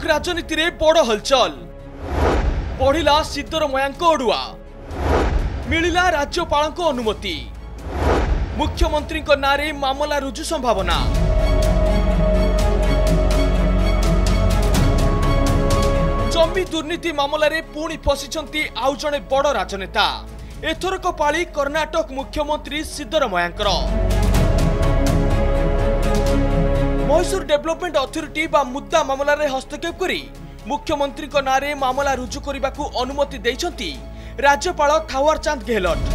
राजनीति रे बड़ हलचल बढ़िला सिद्धरमयाଙ୍କ अड़ुआ मिलिला राज्यपाल अनुमति मुख्यमंत्री नारे मामला रुजु संभावना जमी दुर्नीति मामला रे पुणी फसिछंती आउ जणे बड़ राजनेता एथरक पाली कर्णाटक मुख्यमंत्री सिद्धरमयाଙ୍କର मैसूर डेवलपमेंट अथॉरिटी बा मुद्दा मामला रे हस्तक्षेप करी मुख्यमंत्री नारे मामला रुजु करने को अनुमति देइछंती राज्यपाल थावरचंद गहलोत।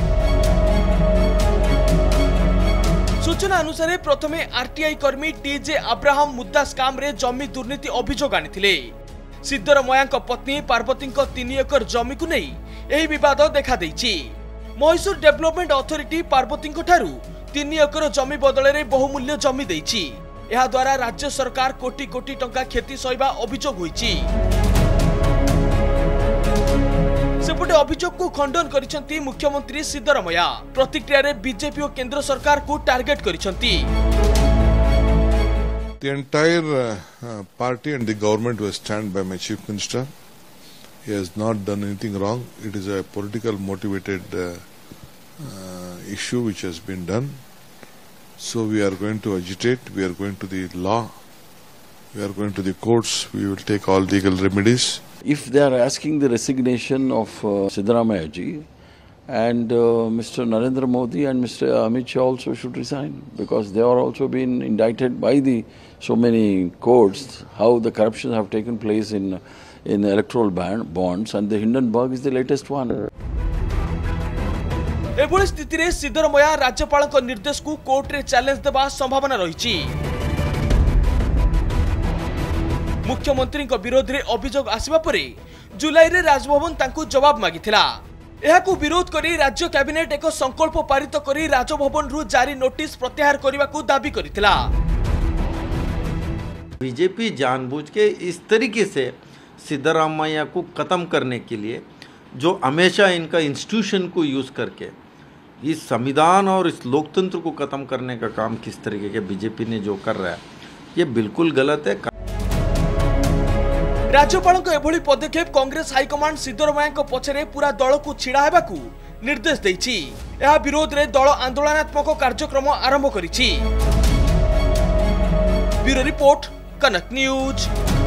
सूचना अनुसार प्रथमे आरटीआई कर्मी टीजे अब्राहम मुद्दा स्काम रे जमी दुर्नीति अभियोग आनिथिले। सिद्धरमयाଙ୍କ पत्नी पार्वती 3 एकर जमी को नहीं यही विवाद देखा देइछि। Mysore development authority Parvati 3 acre जमी बदल में बहुमूल्य जमी देइछि। यह द्वारा राज्य सरकार कोटी कोटी टंका क्षति सहिबा अभियोग होइछि। सेपटे अभियोग को खंडन करिसेंती मुख्यमंत्री सिद्धरमया। प्रतिक्रिया रे बीजेपी और केंद्र सरकार को टार्गेट करिसेंती। The entire party and the government was stand by my chief minister. He has not done anything wrong. It is a political motivated issue which has been done. So we are going to agitate, we are going to the law, we are going to the courts, we will take all legal remedies. If they are asking the resignation of Siddaramaya ji, and Mr. Narendra Modi and Mr. Amit Shah also should resign, because they are also been indicted by the so many courts, how the corruption have taken place in electoral bonds, and the Hindenburg is the latest one. एभली स्थिति रे सिद्धरमया राज्यपाल निर्देश को court रे challenge देबा संभावना रही। मुख्यमंत्री विरोध रे अभियोग आसिबा परे जुलाई रे राजभवन तांकु जवाब मागिथिला। एहाकु विरोध करी राज्य कैबिनेट एक संकल्प पारित करी राजभवन रु जारी नोटिस प्रत्याहार करने को दाबी करिथिला। बीजेपी जानबूझ के इस तरीके से सिद्धरामैया को खत्म करने के लिए, जो हमेशा इनका इंस्टीट्यूशन को यूज करके इस संविधान और इस लोकतंत्र को खत्म करने का काम किस तरीके के बीजेपी ने जो कर रहा है, ये बिल्कुल गलत है। राज्यपाल एभली पदक्षेप कांग्रेस हाईकमांड सिद्धरमया पछरे पूरा दल को छिड़ा हेबाकू निर्देश देइछि। एहा विरोध रे दल आंदोलनात्मक कार्यक्रम आरंभ करिछि। Bureau report, Kanak news.